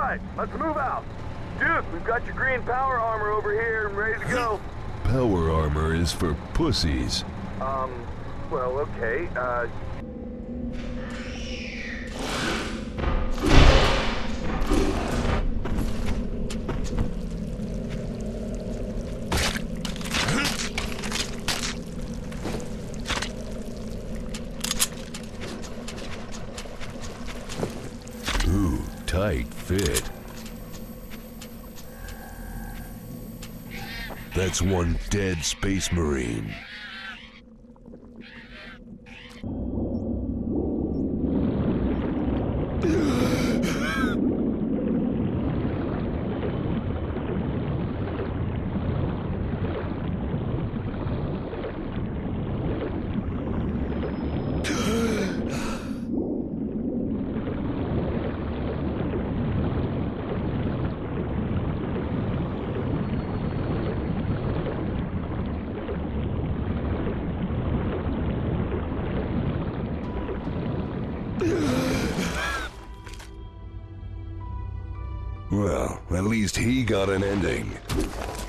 right, let's move out. Duke, we've got your green power armor over here and ready to go. Power armor is for pussies. Well, okay, Ooh, tight fit. That's one dead space marine. Well, at least he got an ending.